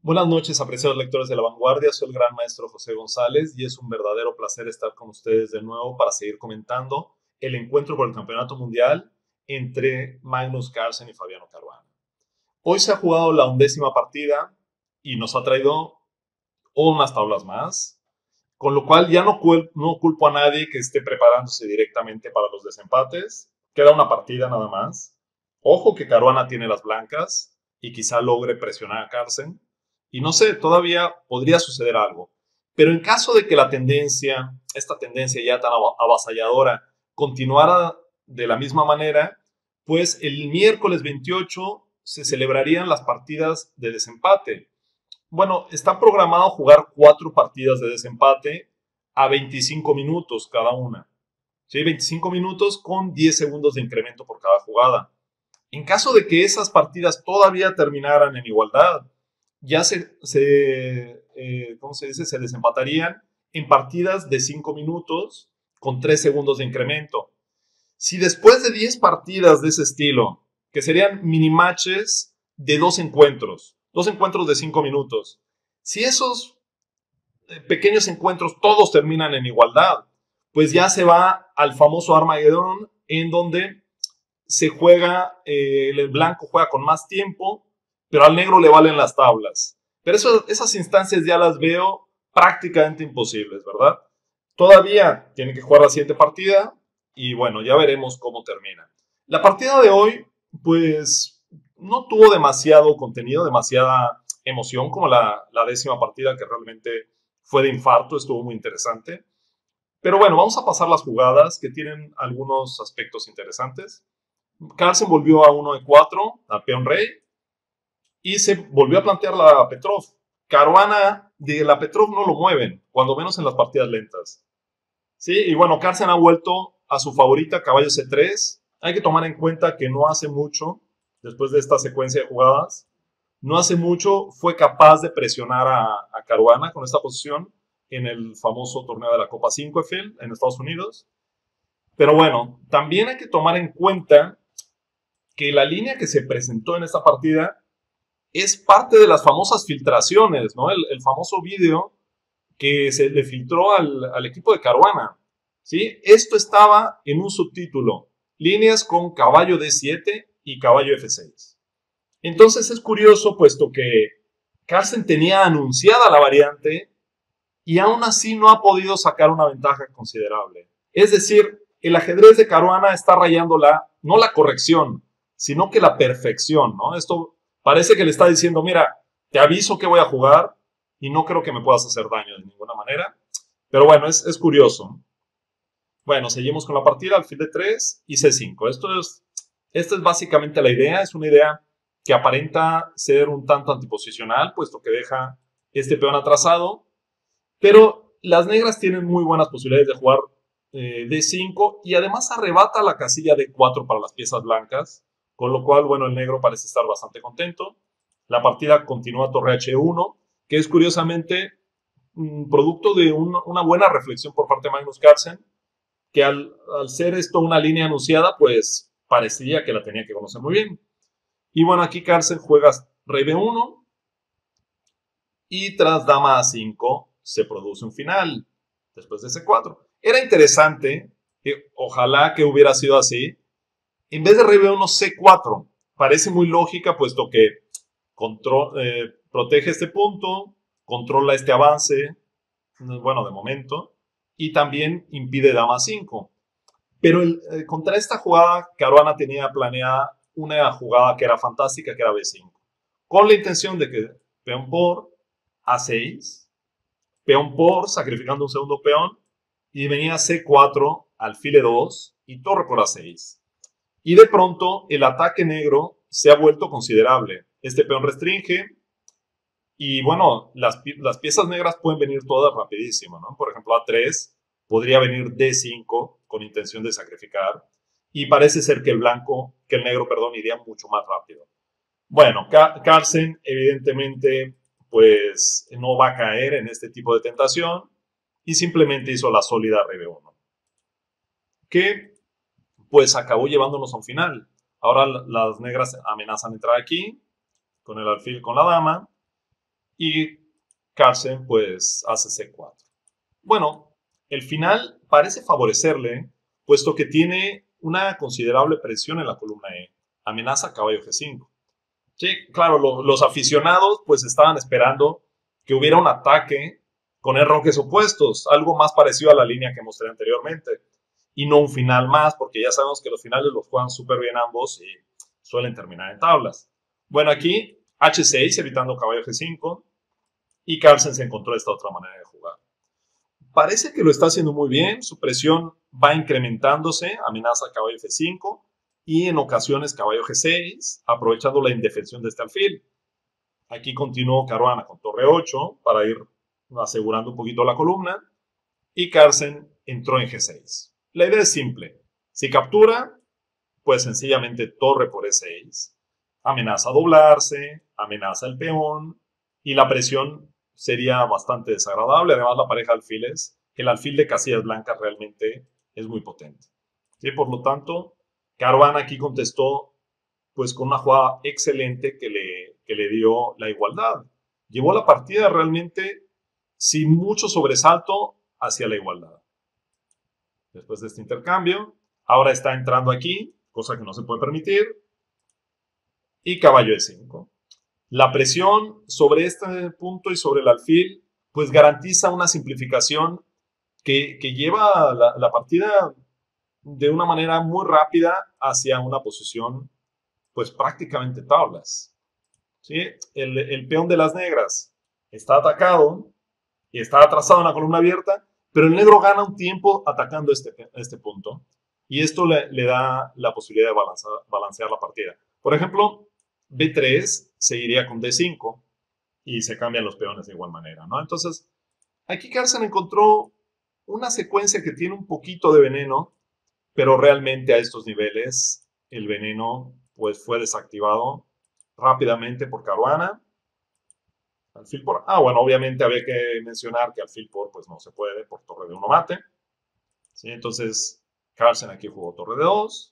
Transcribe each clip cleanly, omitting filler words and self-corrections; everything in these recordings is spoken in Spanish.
Buenas noches, apreciados lectores de La Vanguardia. Soy el gran maestro José González y es un verdadero placer estar con ustedes de nuevo para seguir comentando el encuentro por el Campeonato Mundial entre Magnus Carlsen y Fabiano Caruana. Hoy se ha jugado la 11ª partida y nos ha traído unas tablas más, con lo cual ya no culpo a nadie que esté preparándose directamente para los desempates. Queda una partida nada más. Ojo que Caruana tiene las blancas y quizá logre presionar a Carlsen. Y no sé, todavía podría suceder algo. Pero en caso de que esta tendencia ya tan avasalladora, continuara de la misma manera, pues el miércoles 28 se celebrarían las partidas de desempate. Bueno, está programado jugar 4 partidas de desempate a 25 minutos cada una. ¿Sí? 25 minutos con 10 segundos de incremento por cada jugada. En caso de que esas partidas todavía terminaran en igualdad, ya ¿cómo se dice? Se desempatarían en partidas de 5 minutos con 3 segundos de incremento. Si después de 10 partidas de ese estilo, que serían mini matches de 2 encuentros de 5 minutos, si esos pequeños encuentros todos terminan en igualdad, pues ya se va al famoso Armageddon, en donde se juega, el blanco juega con más tiempo, pero al negro le valen las tablas. Pero esas instancias ya las veo prácticamente imposibles, ¿verdad? Todavía tienen que jugar la siguiente partida y bueno, ya veremos cómo termina. La partida de hoy, pues, no tuvo demasiado contenido, demasiada emoción como la 10ª partida, que realmente fue de infarto, estuvo muy interesante. Pero bueno, vamos a pasar las jugadas que tienen algunos aspectos interesantes. Carlsen volvió a 1 de 4, a peón rey, y se volvió a plantear la Petrov. Caruana de la Petrov no lo mueven, cuando menos en las partidas lentas. Sí, y bueno, Carlsen ha vuelto a su favorita, caballo C3. Hay que tomar en cuenta que no hace mucho, después de esta secuencia de jugadas, no hace mucho fue capaz de presionar a Caruana con esta posición en el famoso torneo de la Copa Sinquefield en Estados Unidos. Pero bueno, también hay que tomar en cuenta que la línea que se presentó en esta partida es parte de las famosas filtraciones, ¿no? El famoso video que se le filtró al equipo de Caruana. ¿Sí? Esto estaba en un subtítulo, líneas con caballo D7 y caballo F6. Entonces es curioso, puesto que Carlsen tenía anunciada la variante y aún así no ha podido sacar una ventaja considerable. Es decir, el ajedrez de Caruana está rayando no la corrección, sino que la perfección, ¿no? Esto parece que le está diciendo, mira, te aviso que voy a jugar y no creo que me puedas hacer daño de ninguna manera. Pero bueno, es curioso. Bueno, seguimos con la partida, alfil de 3 y C5. Esta es básicamente la idea, es una idea que aparenta ser un tanto antiposicional, puesto que deja este peón atrasado, pero las negras tienen muy buenas posibilidades de jugar D5 y además arrebata la casilla D4 para las piezas blancas, con lo cual, bueno, el negro parece estar bastante contento. La partida continúa torre H1, que es curiosamente producto de una buena reflexión por parte de Magnus Carlsen, que al ser esto una línea anunciada, pues parecía que la tenía que conocer muy bien. Y bueno, aquí Carlsen juega rey B1 y tras dama A5 se produce un final, después de C4. Era interesante, ojalá que hubiera sido así, en vez de rey B1 C4, parece muy lógica, puesto que protege este punto, controla este avance, bueno, de momento, y también impide dama 5. Pero contra esta jugada, Caruana tenía planeada una jugada que era fantástica, que era B5, con la intención de que peón por A6, peón por, sacrificando un segundo peón, y venía C4, alfil E2 y torre por A6. Y de pronto el ataque negro se ha vuelto considerable. Este peón restringe y bueno, las piezas negras pueden venir todas rapidísimo, ¿no? Por ejemplo, A3 podría venir D5 con intención de sacrificar y parece ser que el negro, perdón, iría mucho más rápido. Bueno, Carlsen evidentemente pues no va a caer en este tipo de tentación y simplemente hizo la sólida RB1, que pues acabó llevándonos a un final. Ahora las negras amenazan entrar aquí con el alfil con la dama y Carlsen pues hace C4. Bueno, el final parece favorecerle, puesto que tiene una considerable presión en la columna E. Amenaza caballo G5. Sí, claro, los aficionados pues estaban esperando que hubiera un ataque con enroques opuestos, algo más parecido a la línea que mostré anteriormente, y no un final más, porque ya sabemos que los finales los juegan súper bien ambos y suelen terminar en tablas. Bueno, aquí H6 evitando caballo G5 y Carlsen se encontró esta otra manera de jugar. Parece que lo está haciendo muy bien, su presión va incrementándose, amenaza caballo F5 y en ocasiones caballo G6, aprovechando la indefensión de este alfil. Aquí continuó Caruana con torre 8 para ir asegurando un poquito la columna y Carlsen entró en G6. La idea es simple, si captura, pues sencillamente torre por E6, amenaza a doblarse, amenaza el peón y la presión sería bastante desagradable. Además, la pareja de alfiles, el alfil de casillas blancas realmente es muy potente. ¿Sí? Por lo tanto, Caruana aquí contestó pues con una jugada excelente que le dio la igualdad. Llevó la partida realmente sin mucho sobresalto hacia la igualdad. Después de este intercambio, ahora está entrando aquí, cosa que no se puede permitir, y caballo E5. La presión sobre este punto y sobre el alfil, pues garantiza una simplificación que lleva la partida de una manera muy rápida hacia una posición, pues prácticamente tablas. ¿Sí? El peón de las negras está atacado y está atrasado en la columna abierta, pero el negro gana un tiempo atacando este punto. Y esto le da la posibilidad de balancear la partida. Por ejemplo, B3 seguiría con D5 y se cambian los peones de igual manera, ¿no? Entonces, aquí Carlsen encontró una secuencia que tiene un poquito de veneno, pero realmente a estos niveles el veneno pues fue desactivado rápidamente por Caruana. Alfil por, bueno, obviamente había que mencionar que alfil por pues no se puede por torre de 1 mate. ¿Sí? Entonces Carlsen aquí jugó torre de 2.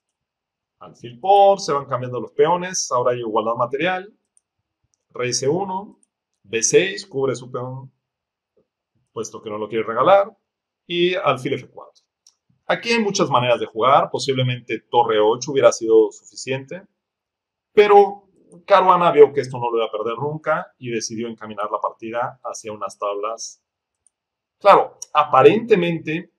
Alfil por, se van cambiando los peones, ahora hay igualdad material. Rey C1, B6, cubre su peón puesto que no lo quiere regalar. Y alfil F4. Aquí hay muchas maneras de jugar, posiblemente torre 8 hubiera sido suficiente, pero Caruana vio que esto no lo iba a perder nunca y decidió encaminar la partida hacia unas tablas. Claro, aparentemente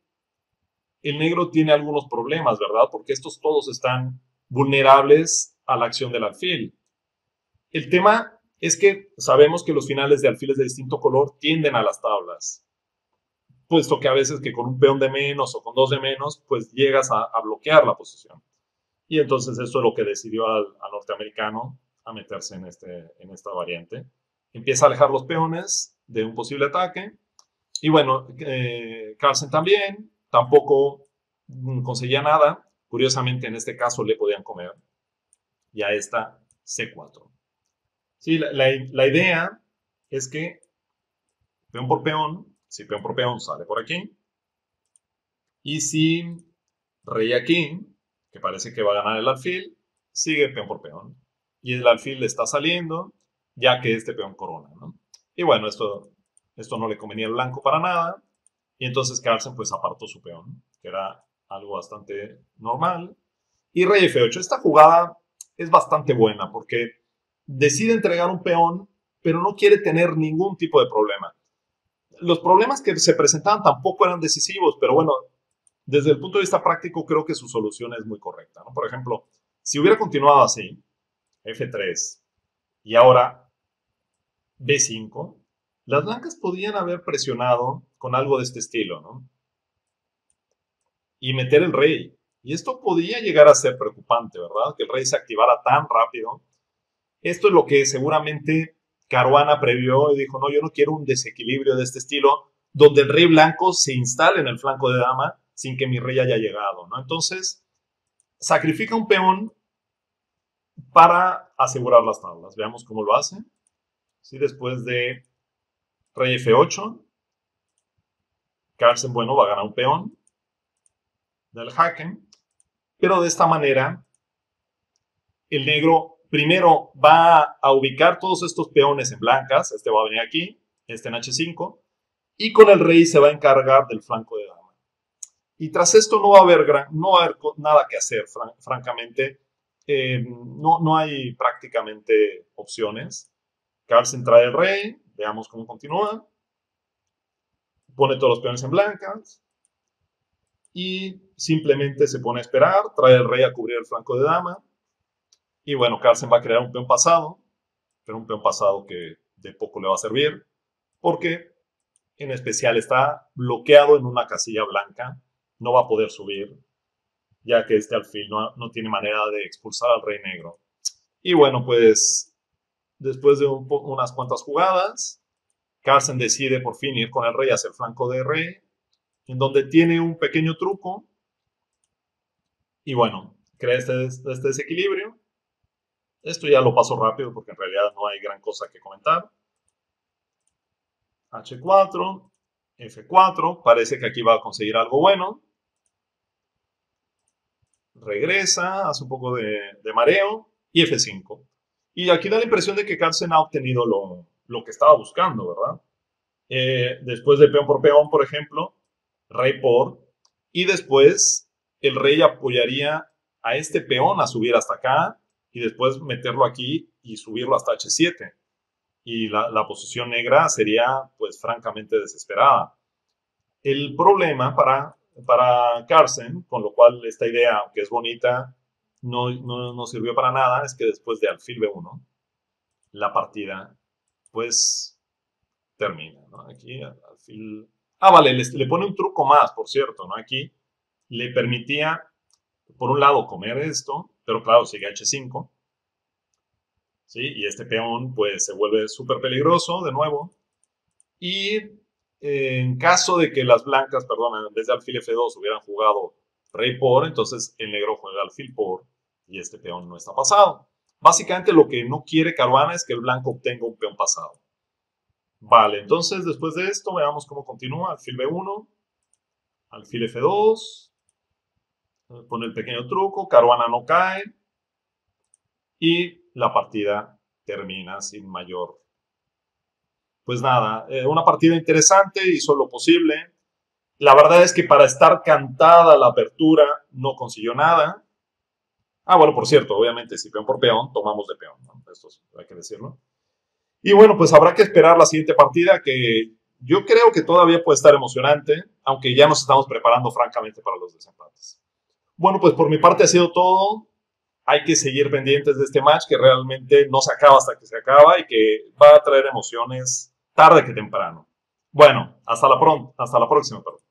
el negro tiene algunos problemas, ¿verdad? Porque estos todos están vulnerables a la acción del alfil. El tema es que sabemos que los finales de alfiles de distinto color tienden a las tablas, puesto que a veces que con un peón de menos o con dos de menos, pues llegas a bloquear la posición. Y entonces eso es lo que decidió al norteamericano a meterse en esta variante. Empieza a alejar los peones de un posible ataque. Y bueno, Carlsen también, tampoco conseguía nada. Curiosamente, en este caso le podían comer. Y a esta C4. Sí, la idea es que peón por peón, si peón por peón sale por aquí. Y si rey aquí, que parece que va a ganar el alfil, sigue peón por peón. Y el alfil le está saliendo, ya que este peón corona, ¿no? Y bueno, esto no le convenía al blanco para nada. Y entonces Carlsen pues apartó su peón, que era algo bastante normal. Y rey F8. Esta jugada es bastante buena porque decide entregar un peón, pero no quiere tener ningún tipo de problema. Los problemas que se presentaban tampoco eran decisivos, pero bueno, desde el punto de vista práctico creo que su solución es muy correcta, ¿no? Por ejemplo, si hubiera continuado así, F3 y ahora B5, las blancas podían haber presionado con algo de este estilo, ¿no? Y meter el rey. Y esto podía llegar a ser preocupante, ¿verdad? Que el rey se activara tan rápido. Esto es lo que seguramente Caruana previó y dijo, no, yo no quiero un desequilibrio de este estilo, donde el rey blanco se instale en el flanco de dama sin que mi rey haya llegado, ¿no? Entonces, sacrifica un peón para asegurar las tablas. Veamos cómo lo hace. ¿Sí? Después de rey F8, Carlsen, bueno, va a ganar un peón del jaque, pero de esta manera el negro primero va a ubicar todos estos peones en blancas. Este va a venir aquí, este en H5. Y con el rey se va a encargar del flanco de dama. Y tras esto no va a haber nada que hacer, francamente. No hay prácticamente opciones. Carlsen trae el rey. Veamos cómo continúa. Pone todos los peones en blancas. Y simplemente se pone a esperar. Trae el rey a cubrir el flanco de dama. Y bueno, Carlsen va a crear un peón pasado. Pero un peón pasado que de poco le va a servir. Porque en especial está bloqueado en una casilla blanca. No va a poder subir, ya que este alfil no tiene manera de expulsar al rey negro. Y bueno, pues después de unas cuantas jugadas, Carlsen decide por fin ir con el rey hacia el flanco de rey, en donde tiene un pequeño truco. Y bueno, crea este desequilibrio. Esto ya lo paso rápido porque en realidad no hay gran cosa que comentar. H4, F4, parece que aquí va a conseguir algo bueno. Regresa, hace un poco de mareo y F5. Y aquí da la impresión de que Carlsen ha obtenido lo que estaba buscando, ¿verdad? Después de peón por peón, por ejemplo, rey por, y después el rey apoyaría a este peón a subir hasta acá y después meterlo aquí y subirlo hasta H7. Y la posición negra sería, pues, francamente desesperada. El problema para Carlsen, con lo cual esta idea, aunque es bonita, no sirvió para nada, es que después de alfil B1, la partida, pues, termina, ¿no? Aquí, alfil... vale, le pone un truco más, por cierto, ¿no? Aquí le permitía, por un lado, comer esto, pero claro, sigue H5, ¿sí? Y este peón, pues, se vuelve súper peligroso, de nuevo, y en caso de que las blancas, perdón, en vez de alfil F2 hubieran jugado rey por, entonces el negro juega alfil por y este peón no está pasado. Básicamente lo que no quiere Caruana es que el blanco obtenga un peón pasado. Vale, entonces después de esto veamos cómo continúa. Alfil B1, alfil F2, pone el pequeño truco, Caruana no cae y la partida termina sin mayor. Pues nada, una partida interesante, hizo lo posible. La verdad es que para estar cantada la apertura no consiguió nada. Bueno, por cierto, obviamente si peón por peón, tomamos de peón, ¿no? Esto hay que decirlo. Y bueno, pues habrá que esperar la siguiente partida, que yo creo que todavía puede estar emocionante, aunque ya nos estamos preparando francamente para los desempates. Bueno, pues por mi parte ha sido todo. Hay que seguir pendientes de este match, que realmente no se acaba hasta que se acaba y que va a traer emociones tarde que temprano. Bueno, hasta la próxima.